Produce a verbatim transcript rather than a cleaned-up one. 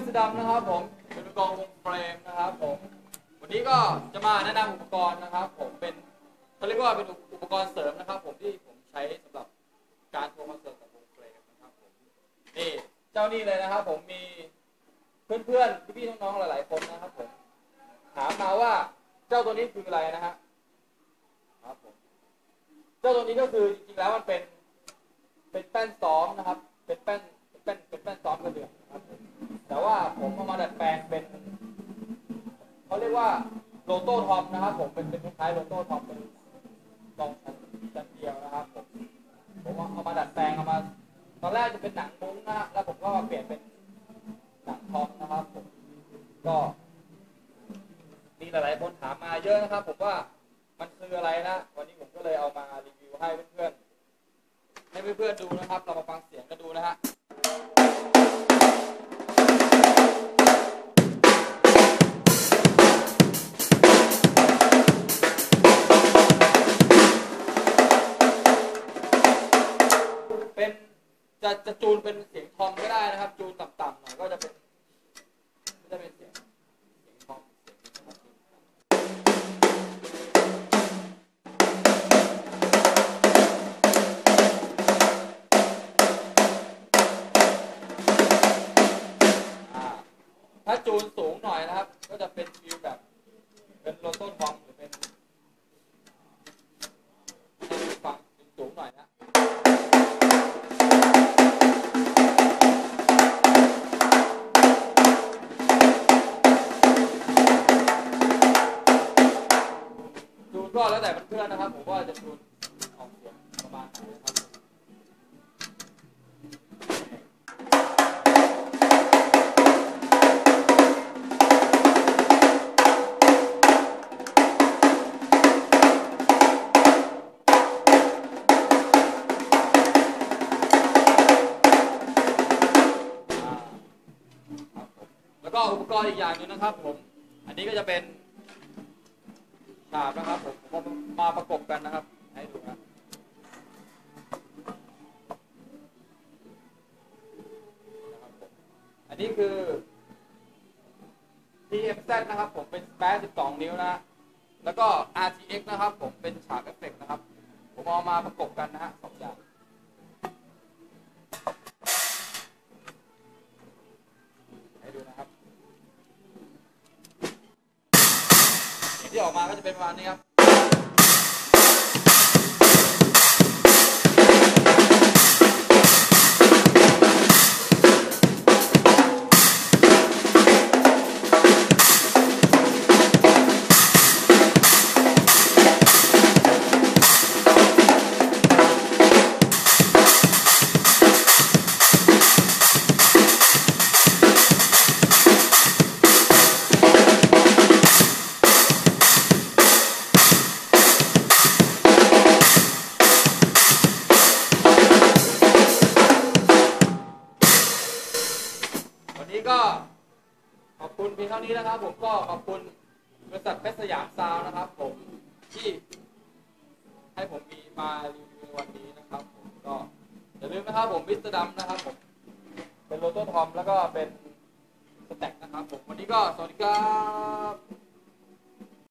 สดัมนะครับผมเป็นอุปกรณ์วงเฟรมนะครับผมวันนี้ก็จะมาแนะนำอุปกรณ์นะครับผมเป็นเขาเรียกว่าเป็นอุปกรณ์เสริมนะครับผมที่ผมใช้สำหรับการโทรคอนเสิร์ตกับวงเฟรมนะครับผมนี่เจ้านี่เลยนะครับผมมีเพื่อนๆพี่ๆน้องๆหลายๆคนนะครับผมถามมาว่าเจ้าตัวนี้คืออะไรนะฮะครับผมเจ้าตัวนี้ก็คือจริงๆแล้วมันเป็นเป็นแป้นซ้อมนะครับเป็นแป้นเป็นแป้นเป็นแป้นซ้อมกระเดื่องนะครับแต่ว่าผมเอามาดัดแปลงเป็นเขาเรียกว่าโลโต้ทอมนะครับผมเป็นเป็นคล้ายๆโลโต้ทอมเป็นกองชั้นชั้นเดียวนะครับผมผมเอามาดัดแปลงเอามาตอนแรกจะเป็นหนังมุ้งนะแล้วผมก็มาเปลี่ยนเป็นหนังทอมนะครับผมก็มีหลายๆคนถามมาเยอะนะครับผมว่ามันคืออะไรนะวันนี้ผมก็เลยเอามารีวิวให้เพื่อนๆให้เพื่อนๆดูนะครับเรามาฟังเสียงกันดูนะฮะเป็นจะจะจูนเป็นเสียงทอมก็ได้นะครับจูนต่ำๆหน่อยก็จะเป็นก็จะเป็นเสียงเสียงทอมถ้าจูนสูงหน่อยนะครับก็จะเป็นฟิลแบบเป็นโลโต้ทอมหรือเป็นฟังสูงหน่อยนะจูนก็แล้วแต่เพื่อนๆนะครับผมว่าจะจูนออกเสียงประมาณไหนนะครับแล้วก็อุปกรณ์อีกอย่างหนึ่งนะครับผมอันนี้ก็จะเป็นฉาบนะครับผมผมมาประกบกันนะครับให้ดูนะอันนี้คือ ที เอ็ม แซด นะครับผมเป็นแปดสิบสองนิ้วนะแล้วก็ อาร์ ที เอ็กซ์ นะครับผมเป็นฉาบเอฟเฟกต์นะครับผมเอามาประกบกันนะฮะสองอย่างให้ดูนะครับที่ออกมาก็จะเป็นประมาณนี้ครับวันนี้ก็ขอบคุณเพียงเท่านี้นะครับผมก็ขอบคุณบริษัทเพชรสยามซาวน์นะครับผมที่ให้ผมมีมารีวิววันนี้นะครับผมก็อย่าลืมนะครับผมมิสเตอร์ดัมนะครับผมเป็นโลโต้ทอมแล้วก็เป็นสแต็กนะครับผมวันนี้ก็สวัสดีครับ